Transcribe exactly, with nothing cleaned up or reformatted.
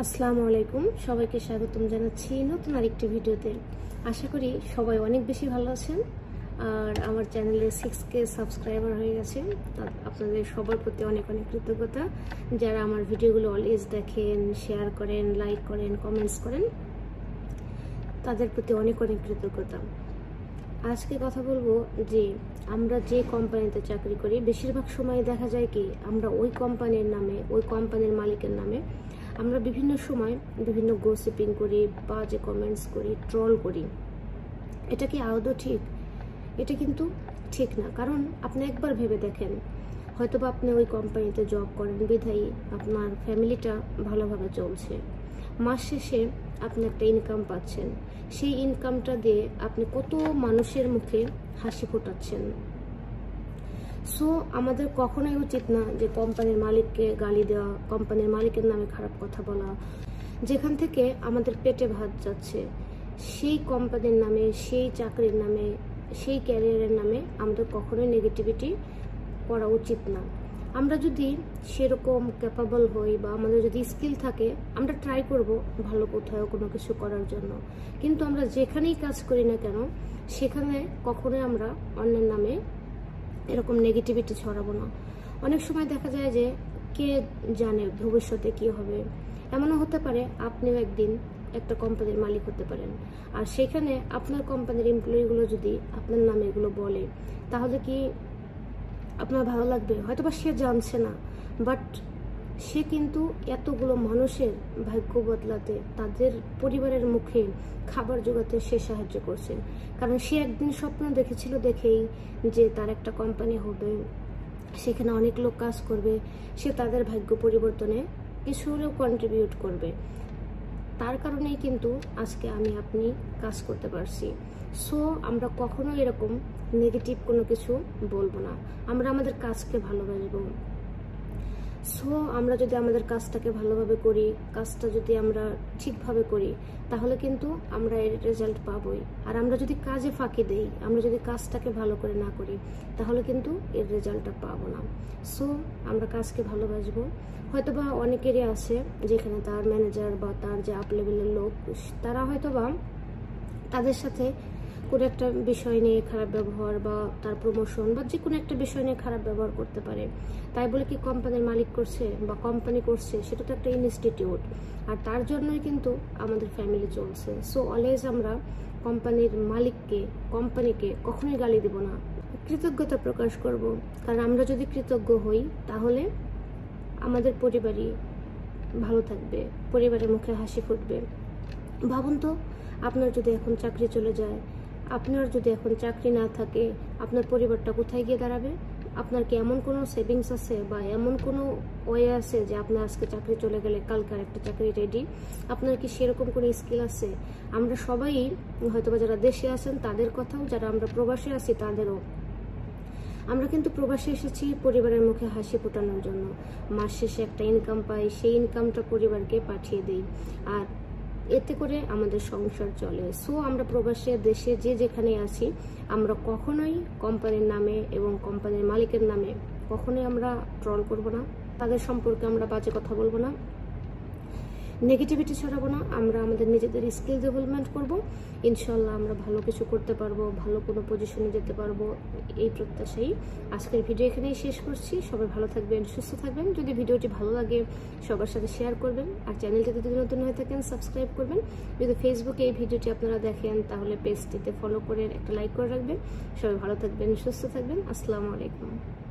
আসসালামু আলাইকুম, সবাইকে স্বাগতম জানাচ্ছি নতুন আরেকটি ভিডিওতে। আশা করি সবাই অনেক বেশি ভালো আছেন। আর আমার চ্যানেলে সিক্স কে সাবস্ক্রাইবার হয়ে গেছে। আপনাদের সবার প্রতি অনেক অনেক কৃতজ্ঞতা, যারা আমার ভিডিওগুলো অলওয়েজ দেখেন, শেয়ার করেন, লাইক করেন, কমেন্টস করেন, তাদের প্রতি অনেক অনেক কৃতজ্ঞতা। আজকে কথা বলবো যে আমরা যে কোম্পানিতে চাকরি করি, বেশিরভাগ সময় দেখা যায় কি আমরা ওই কোম্পানির নামে, ওই কোম্পানির মালিকের নামে আমরা বিভিন্ন সময় বিভিন্ন গসিপিং করি, বাজে কমেন্টস করি, ট্রল করি। এটা কি আদৌ ঠিক? এটা কিন্তু ঠিক না। কারণ আপনি একবার ভেবে দেখেন, হয়তোবা আপনি ওই কোম্পানিতে জব করেন বিধায়ী আপনার ফ্যামিলিটা ভালোভাবে চলছে, মাস শেষে আপনি একটা ইনকাম পাচ্ছেন, সেই ইনকামটা দিয়ে আপনি কত মানুষের মুখে হাসি ফোটাচ্ছেন। সো আমাদের কখনোই উচিত না যে কোম্পানির মালিককে গালি দেওয়া, কোম্পানির মালিকের নামে খারাপ কথা বলা। যেখান থেকে আমাদের পেটে ভাত যাচ্ছে, সেই কোম্পানির নামে, সেই চাকরির নামে, সেই ক্যারিয়ারের নামে আমাদের কখনোই নেগেটিভিটি করা উচিত না। আমরা যদি সেরকম ক্যাপাবল হই বা আমাদের যদি স্কিল থাকে, আমরা ট্রাই করব ভালো কোথাও কোনো কিছু করার জন্য। কিন্তু আমরা যেখানেই কাজ করি না কেন, সেখানে কখনোই আমরা অন্যের নামে এরকম নেগেটিভিটি ছড়াবো না। অনেক সময় দেখা যায় যে কে জানে ভবিষ্যতে কি হবে। এমনও হতে পারে আপনিও একদিন একটা কোম্পানির মালিক হতে পারেন, আর সেখানে আপনার কোম্পানির এমপ্লয়িগুলো যদি আপনার নামে এগুলো বলে, তাহলে কি আপনার ভালো লাগবে? হয়তো বা সে জানছে না, বাট সে কিন্তু এতগুলো মানুষের ভাগ্য বদলাতে, তাদের পরিবারের মুখে খাবার জোগাতে সে সাহায্য করছে। কারণ সে একদিন স্বপ্ন দেখেছিল দেখেই যে তার একটা কোম্পানি হবে, সেখানে অনেক লোক কাজ করবে, সে তাদের ভাগ্য পরিবর্তনে কিছু হলেও কন্ট্রিবিউট করবে। তার কারণেই কিন্তু আজকে আমি আপনি কাজ করতে পারছি। সো আমরা কখনো এরকম নেগেটিভ কোনো কিছু বলবো না, আমরা আমাদের কাজকে ভালোবাসবো। সো আমরা যদি আমাদের কাজটাকে ভালোভাবে করি, কাজটা যদি আমরা ঠিকভাবে করি, তাহলে কিন্তু আমরা এর রেজাল্ট পাবোই। আর আমরা যদি কাজে ফাঁকি দেই, আমরা যদি কাজটাকে ভালো করে না করি, তাহলে কিন্তু এর রেজাল্টটা পাবো না। সো আমরা কাজকে ভালোবাসবো। হয়তোবা অনেকেরই আছে যেখানে তার ম্যানেজার বা তার যে আপ লেভেলের লোক, তারা হয়তোবা তাদের সাথে কোনো একটা বিষয় নিয়ে খারাপ ব্যবহার বা তার প্রমোশন বা যে কোনো একটা বিষয় নিয়ে খারাপ ব্যবহার করতে পারে। তাই বলে কি কোম্পানির মালিক করছে বা কোম্পানি করছে? সেটা তো একটা ইনস্টিটিউট, আর তার জন্যই কিন্তু আমাদের ফ্যামিলি চলছে। সো অলওয়েজ আমরা কোম্পানির মালিককে, কোম্পানিকে কখনোই গালি দেব না, কৃতজ্ঞতা প্রকাশ করব। কারণ আমরা যদি কৃতজ্ঞ হই, তাহলে আমাদের পরিবারই ভালো থাকবে, পরিবারের মুখে হাসি ফুটবে। ভাবুন তো, আপনার যদি এখন চাকরি চলে যায়, আপনার যদি এখন চাকরি না থাকে, আপনার পরিবারটা কোথায় গিয়ে দাঁড়াবে? আপনার কি এমন কোনো সেভিংস আছে বা এমন কোনো ওয়ে আছে যে আপনার আজকে চাকরি চলে গেলে কালকার একটা চাকরি রেডি? আপনার কি সেরকম কোনো স্কিল আছে? আমরা সবাই হয়তোবা যারা দেশে আছেন তাদের কথাও, যারা আমরা প্রবাসে আছি তাদেরও, আমরা কিন্তু প্রবাসে এসেছি পরিবারের মুখে হাসি ফোটানোর জন্য। মাস শেষে একটা ইনকাম পাই, সেই ইনকামটা পরিবারকে পাঠিয়ে দিই, আর এতে করে আমাদের সংসার চলে। সো আমরা প্রবাসে দেশে যে যেখানে আছি, আমরা কখনোই কোম্পানির নামে এবং কোম্পানির মালিকের নামে কখনোই আমরা ট্রল করব না, তাদের সম্পর্কে আমরা বাজে কথা বলবো না, নেগেটিভিটি ছড়াবো না। আমরা আমাদের নিজেদের স্কিল ডেভেলপমেন্ট করব, ইনশাল্লাহ আমরা ভালো কিছু করতে পারবো, ভালো কোনো পজিশনে যেতে পারবো, এই প্রত্যাশাই আজকের ভিডিও এখানেই শেষ করছি। সবাই ভালো থাকবেন, সুস্থ থাকবেন। যদি ভিডিওটি ভালো লাগে সবার সাথে শেয়ার করবেন, আর চ্যানেলটিতে যদি নতুন হয়ে থাকেন সাবস্ক্রাইব করবেন। যদি ফেসবুকে এই ভিডিওটি আপনারা দেখেন, তাহলে পেজটিতে ফলো করে একটা লাইক করে রাখবেন। সবাই ভালো থাকবেন, সুস্থ থাকবেন। আসসালামু আলাইকুম।